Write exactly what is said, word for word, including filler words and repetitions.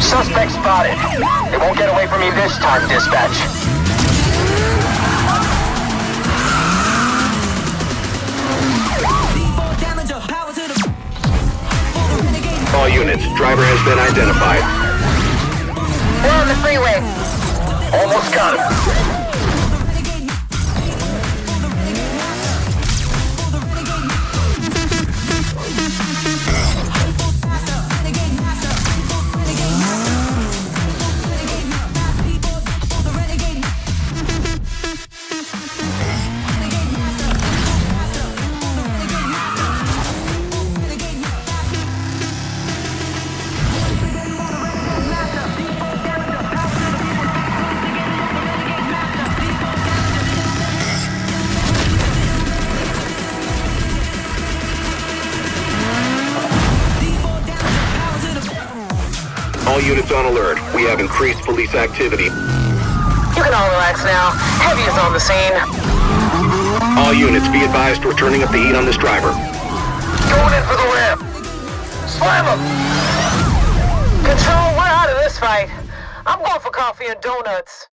Suspect spotted. They won't get away from me this time, dispatch. All units, driver has been identified. We're on the freeway. Almost got him. All units on alert. We have increased police activity. You can all relax now. Heavy is on the scene. All units, be advised we're turning up the heat on this driver. Going in for the ramp. Slam him! Control, we're out of this fight. I'm going for coffee and donuts.